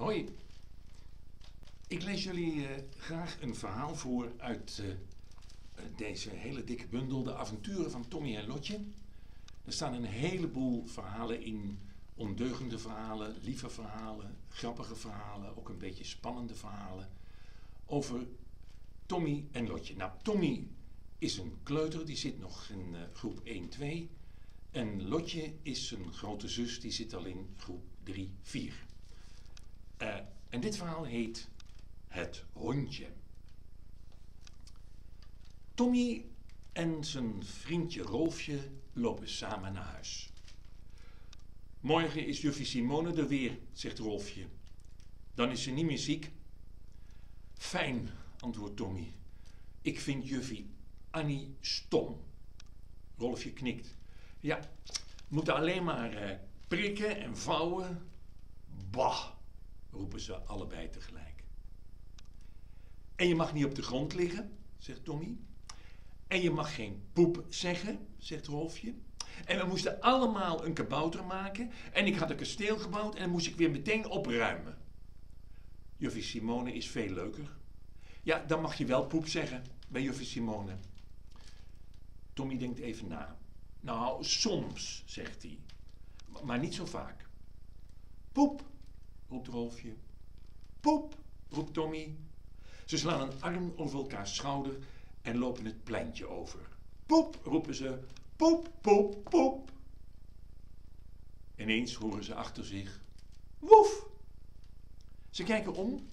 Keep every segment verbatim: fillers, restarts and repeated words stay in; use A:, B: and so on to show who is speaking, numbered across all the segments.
A: Hoi. Ik lees jullie uh, graag een verhaal voor uit uh, deze hele dikke bundel, De avonturen van Tommy en Lotje. Er staan een heleboel verhalen in, ondeugende verhalen, lieve verhalen, grappige verhalen, ook een beetje spannende verhalen over Tommy en Lotje. Nou, Tommy is een kleuter, die zit nog in uh, groep één twee. En Lotje is een grote zus, die zit al in groep drie vier. Uh, en dit verhaal heet Het Hondje. Tommy en zijn vriendje Rolfje lopen samen naar huis. Morgen is juffie Simone er weer, zegt Rolfje. Dan is ze niet meer ziek. Fijn, antwoordt Tommy. Ik vind juffie Annie stom. Rolfje knikt. Ja, we moeten alleen maar uh, prikken en vouwen. Bah, roepen ze allebei tegelijk. En je mag niet op de grond liggen, zegt Tommy. En je mag geen poep zeggen, zegt Rolfje. En we moesten allemaal een kabouter maken. En ik had een kasteel gebouwd en dan moest ik weer meteen opruimen. Juffie Simone is veel leuker. Ja, dan mag je wel poep zeggen bij juffie Simone. Tommy denkt even na. Nou, soms, zegt hij. Maar niet zo vaak. Poep, roept Rolfje. Poep, roept Tommy. Ze slaan een arm over elkaars schouder en lopen het pleintje over. Poep, roepen ze. Poep, poep, poep. Ineens horen ze achter zich. Woef! Ze kijken om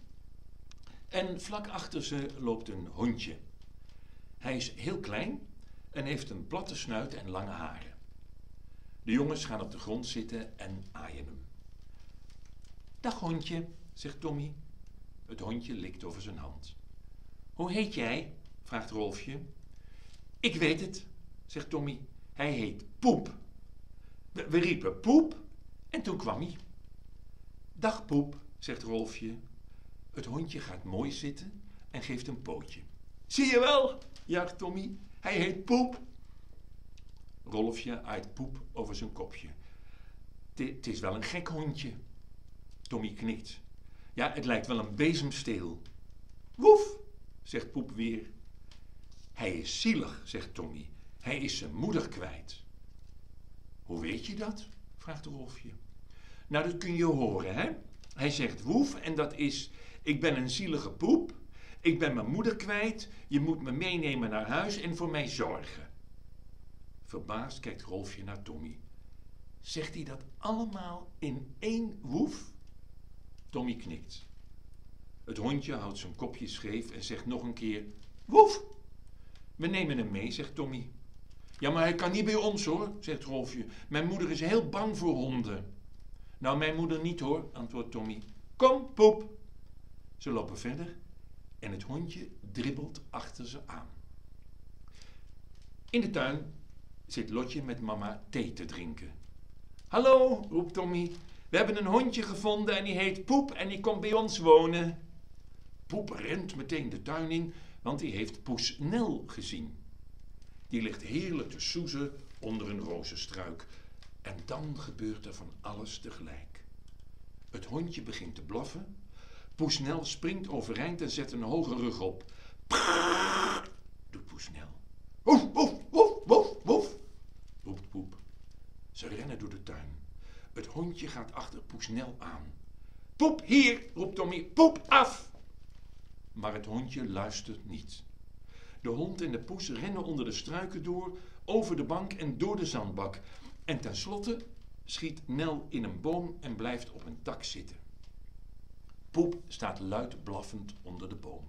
A: en vlak achter ze loopt een hondje. Hij is heel klein en heeft een platte snuit en lange haren. De jongens gaan op de grond zitten en aaien hem. Dag hondje, zegt Tommy. Het hondje likt over zijn hand. Hoe heet jij? Vraagt Rolfje. Ik weet het, zegt Tommy. Hij heet Poep. We, we riepen Poep en toen kwam hij. Dag Poep, zegt Rolfje. Het hondje gaat mooi zitten en geeft een pootje. Zie je wel, juicht Tommy. Hij heet Poep. Rolfje aait Poep over zijn kopje. Het is wel een gek hondje. Tommy knikt. Ja, het lijkt wel een bezemsteel. Woef, zegt Poep weer. Hij is zielig, zegt Tommy. Hij is zijn moeder kwijt. Hoe weet je dat? Vraagt Rolfje. Nou, dat kun je horen, hè? Hij zegt woef en dat is... Ik ben een zielige poep. Ik ben mijn moeder kwijt. Je moet me meenemen naar huis en voor mij zorgen. Verbaasd kijkt Rolfje naar Tommy. Zegt hij dat allemaal in één woef? Tommy knikt. Het hondje houdt zijn kopje scheef en zegt nog een keer... Woef! We nemen hem mee, zegt Tommy. Ja, maar hij kan niet bij ons, hoor, zegt Rolfje. Mijn moeder is heel bang voor honden. Nou, mijn moeder niet, hoor, antwoordt Tommy. Kom, Poep! Ze lopen verder en het hondje dribbelt achter ze aan. In de tuin zit Lotje met mama thee te drinken. Hallo, roept Tommy. We hebben een hondje gevonden en die heet Poep en die komt bij ons wonen. Poep rent meteen de tuin in, want die heeft poes Nel gezien. Die ligt heerlijk te soezen onder een rozenstruik. En dan gebeurt er van alles tegelijk. Het hondje begint te blaffen. Poes Nel springt overeind en zet een hoge rug op. Prrrr, doet Poes Nel. Woef, woef, woef, woef, woef, roept Poep. Ze rennen door de tuin. Het hondje gaat achter Poes Nel aan. Poep, hier, roept Tommy, poep af! Maar het hondje luistert niet. De hond en de poes rennen onder de struiken door, over de bank en door de zandbak. En tenslotte schiet Nel in een boom en blijft op een tak zitten. Poep staat luid blaffend onder de boom.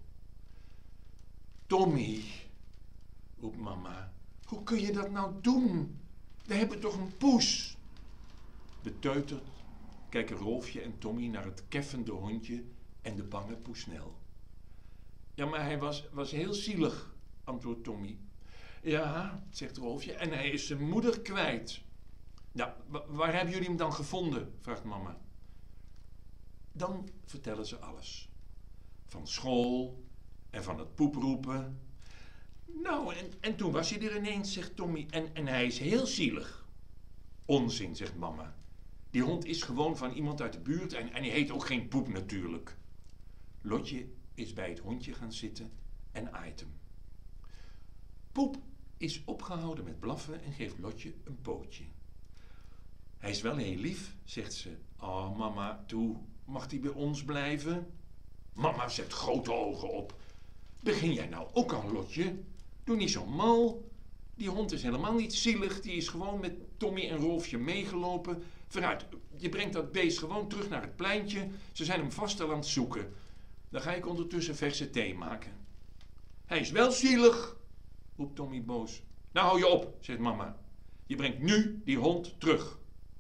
A: Tommy, roept mama, hoe kun je dat nou doen? We hebben toch een poes? Beteuterd kijken Rolfje en Tommy naar het keffende hondje en de bange Poes Nel. Ja, maar hij was, was heel zielig, antwoordt Tommy. Ja, zegt Rolfje, en hij is zijn moeder kwijt. Ja, waar hebben jullie hem dan gevonden? Vraagt mama. Dan vertellen ze alles. Van school en van het poeproepen. Nou, en, en toen was hij er ineens, zegt Tommy, en, en hij is heel zielig. Onzin, zegt mama. Die hond is gewoon van iemand uit de buurt en, en die heet ook geen Poep natuurlijk. Lotje is bij het hondje gaan zitten en aait hem. Poep is opgehouden met blaffen en geeft Lotje een pootje. Hij is wel heel lief, zegt ze. Oh mama, toe, mag die bij ons blijven? Mama zet grote ogen op. Begin jij nou ook aan, Lotje? Doe niet zo mal. Die hond is helemaal niet zielig. Die is gewoon met Tommy en Rolfje meegelopen. Vooruit, je brengt dat beest gewoon terug naar het pleintje. Ze zijn hem vast al aan het zoeken. Dan ga ik ondertussen verse thee maken. Hij is wel zielig, roept Tommy boos. Nou hou je op, zegt mama. Je brengt nu die hond terug.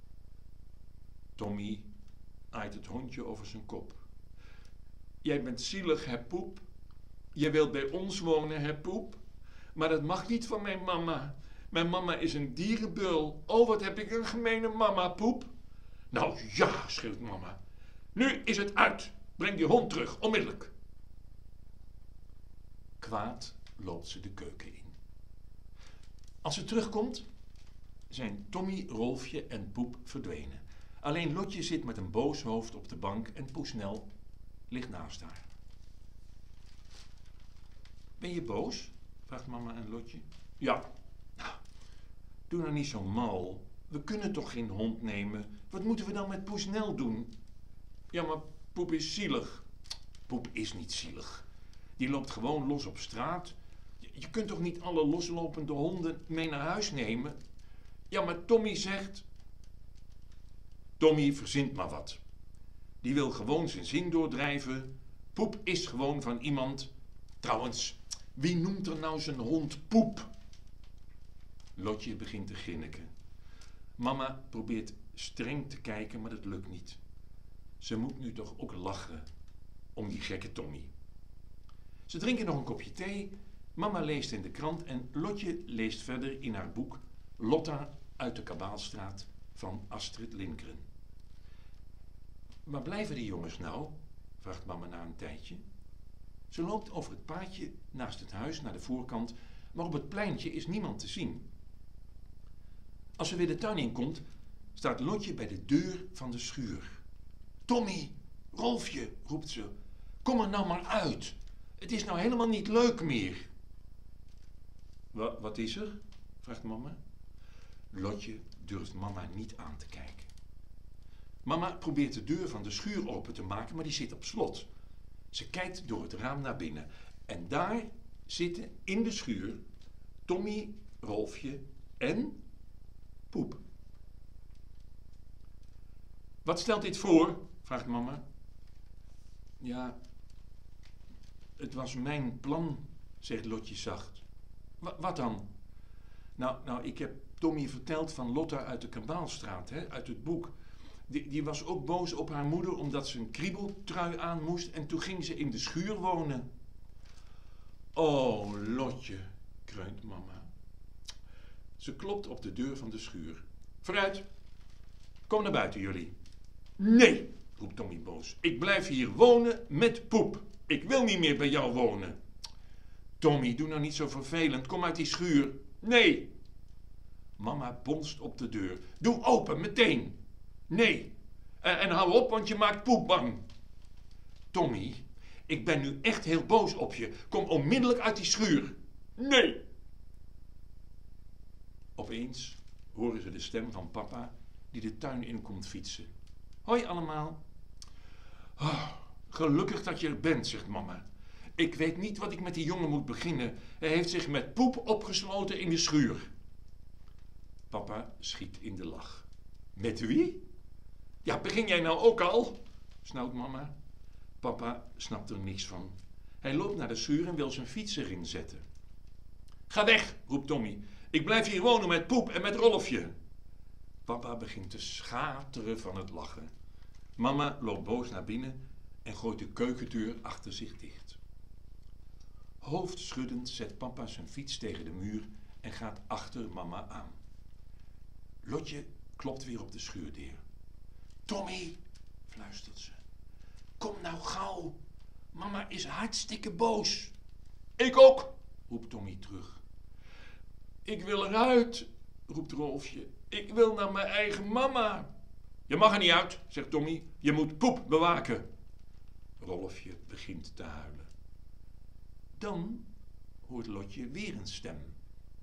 A: Tommy aait het hondje over zijn kop. Jij bent zielig, hè Poep? Je wilt bij ons wonen, hè Poep? Maar dat mag niet van mijn mama. Mijn mama is een dierenbeul. Oh, wat heb ik een gemene mama, Poep. Nou ja, schreeuwt mama. Nu is het uit. Breng die hond terug, onmiddellijk. Kwaad loopt ze de keuken in. Als ze terugkomt, zijn Tommy, Rolfje en Poep verdwenen. Alleen Lotje zit met een boos hoofd op de bank en Poesnel ligt naast haar. Ben je boos? Vraagt mama aan Lotje. Ja. Nou, doe nou niet zo mal. We kunnen toch geen hond nemen? Wat moeten we dan met Poesnel doen? Ja, maar Poep is zielig. Poep is niet zielig. Die loopt gewoon los op straat. Je kunt toch niet alle loslopende honden mee naar huis nemen? Ja, maar Tommy zegt... Tommy verzint maar wat. Die wil gewoon zijn zin doordrijven. Poep is gewoon van iemand. Trouwens, wie noemt er nou zijn hond Poep? Lotje begint te grinniken. Mama probeert streng te kijken, maar dat lukt niet. Ze moet nu toch ook lachen om die gekke Tommy. Ze drinken nog een kopje thee. Mama leest in de krant en Lotje leest verder in haar boek Lotta uit de Kabaalstraat van Astrid Lindgren. Waar blijven die jongens nou? Vraagt mama na een tijdje. Ze loopt over het paadje naast het huis naar de voorkant, maar op het pleintje is niemand te zien. Als ze weer de tuin in komt, staat Lotje bij de deur van de schuur. Tommy, Rolfje, roept ze, kom er nou maar uit. Het is nou helemaal niet leuk meer. Wat, wat is er? Vraagt mama. Lotje durft mama niet aan te kijken. Mama probeert de deur van de schuur open te maken, maar die zit op slot. Ze kijkt door het raam naar binnen. En daar zitten in de schuur Tommy, Rolfje en Poep. Wat stelt dit voor? Vraagt mama. Ja, het was mijn plan, zegt Lotje zacht. W- wat dan? Nou, nou, ik heb Tommy verteld van Lotta uit de Kabaalstraat, hè, uit het boek. Die, die was ook boos op haar moeder omdat ze een kriebeltrui aan moest en toen ging ze in de schuur wonen. Oh, Lotje, kreunt mama. Ze klopt op de deur van de schuur. Vooruit, kom naar buiten jullie. Nee, roept Tommy boos. Ik blijf hier wonen met Poep. Ik wil niet meer bij jou wonen. Tommy, doe nou niet zo vervelend. Kom uit die schuur. Nee. Mama bonst op de deur. Doe open, meteen. Nee. En, en hou op, want je maakt Poep bang. Tommy, ik ben nu echt heel boos op je. Kom onmiddellijk uit die schuur. Nee. Opeens horen ze de stem van papa die de tuin in komt fietsen. Hoi allemaal. Oh, gelukkig dat je er bent, zegt mama. Ik weet niet wat ik met die jongen moet beginnen. Hij heeft zich met Poep opgesloten in de schuur. Papa schiet in de lach. Met wie? Ja, begin jij nou ook al? Snauwt mama. Papa snapt er niks van. Hij loopt naar de schuur en wil zijn fiets erin zetten. Ga weg, roept Tommy. Ik blijf hier wonen met Poep en met Rolfje. Papa begint te schateren van het lachen. Mama loopt boos naar binnen en gooit de keukendeur achter zich dicht. Hoofdschuddend zet papa zijn fiets tegen de muur en gaat achter mama aan. Lotje klopt weer op de schuurdeur. Tommy, fluistert ze. Kom nou gauw. Mama is hartstikke boos. Ik ook, roept Tommy terug. Ik wil eruit, roept Rolfje. Ik wil naar mijn eigen mama. Je mag er niet uit, zegt Tommy. Je moet Poep bewaken. Rolfje begint te huilen. Dan hoort Lotje weer een stem.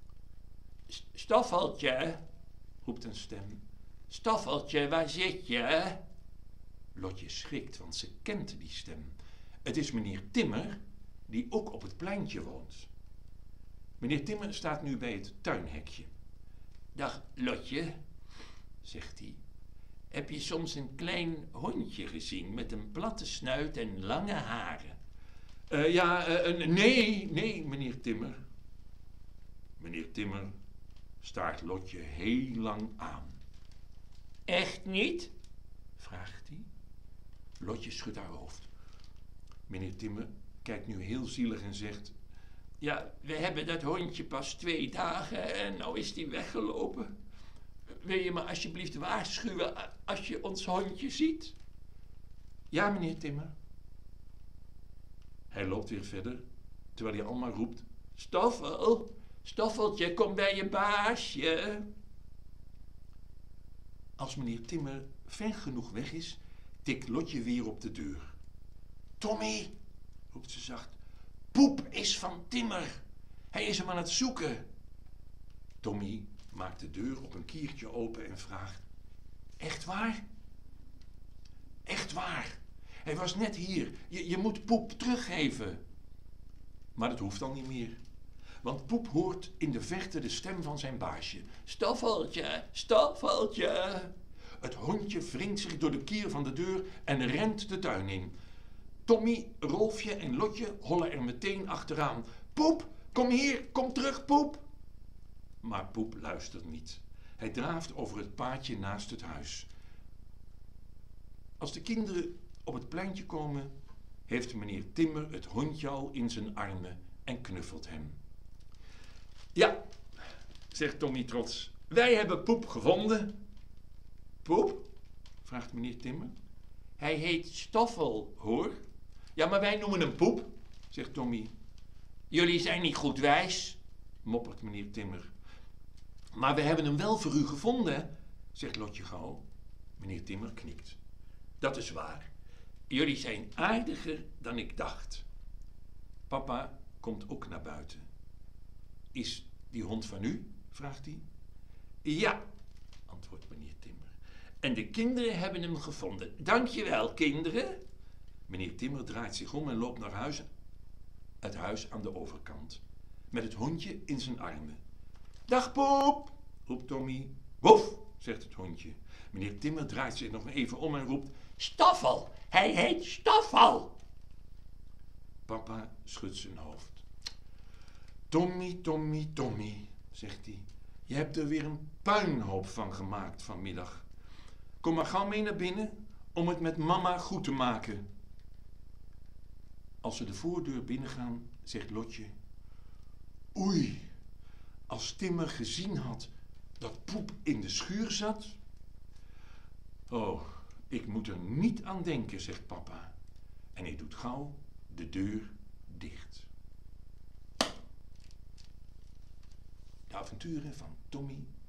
A: Staffeltje, roept een stem. Staffeltje, waar zit je? Lotje schrikt, want ze kent die stem. Het is meneer Timmer, die ook op het pleintje woont. Meneer Timmer staat nu bij het tuinhekje. Dag Lotje, zegt hij. Heb je soms een klein hondje gezien met een platte snuit en lange haren? Uh, ja, uh, nee, nee, meneer Timmer. Meneer Timmer staart Lotje heel lang aan. Echt niet? Vraagt hij. Lotje schudt haar hoofd. Meneer Timmer kijkt nu heel zielig en zegt... Ja, we hebben dat hondje pas twee dagen en nou is die weggelopen. Wil je me alsjeblieft waarschuwen als je ons hondje ziet? Ja, meneer Timmer. Hij loopt weer verder, terwijl hij allemaal roept... Stoffel, Stoffeltje, kom bij je baasje. Als meneer Timmer ver genoeg weg is, tikt Lotje weer op de deur. Tommy, roept ze zacht. Poep is van Timmer. Hij is hem aan het zoeken. Tommy maakt de deur op een kiertje open en vraagt... Echt waar? Echt waar. Hij was net hier. Je, je moet Poep teruggeven. Maar dat hoeft dan niet meer. Want Poep hoort in de verte de stem van zijn baasje. Stoffeltje, Stoffeltje. Het hondje wringt zich door de kier van de deur en rent de tuin in. Tommy, Rolfje en Lotje hollen er meteen achteraan. Poep, kom hier, kom terug, Poep. Maar Poep luistert niet. Hij draaft over het paadje naast het huis. Als de kinderen op het pleintje komen, heeft meneer Timmer het hondje al in zijn armen en knuffelt hem. Ja, zegt Tommy trots, wij hebben Poep gevonden. Poep? Vraagt meneer Timmer. Hij heet Stoffel, hoor. Ja, maar wij noemen hem Poep, zegt Tommy. Jullie zijn niet goed wijs, moppert meneer Timmer. Maar we hebben hem wel voor u gevonden, zegt Lotje gauw. Meneer Timmer knikt. Dat is waar. Jullie zijn aardiger dan ik dacht. Papa komt ook naar buiten. Is die hond van u? Vraagt hij. Ja, antwoordt meneer Timmer. En de kinderen hebben hem gevonden. Dankjewel, kinderen. Meneer Timmer draait zich om en loopt naar huis. Het huis aan de overkant. Met het hondje in zijn armen. Dag Poep, roept Tommy. Woef, zegt het hondje. Meneer Timmer draait zich nog even om en roept... Stoffel, hij heet Stoffel. Papa schudt zijn hoofd. Tommy, Tommy, Tommy, zegt hij. Je hebt er weer een puinhoop van gemaakt vanmiddag. Kom maar gauw mee naar binnen om het met mama goed te maken. Als ze de voordeur binnengaan, zegt Lotje... Oei, als Timmer gezien had dat Poep in de schuur zat... Oh, ik moet er niet aan denken, zegt papa. En hij doet gauw de deur dicht. De avonturen van Tommy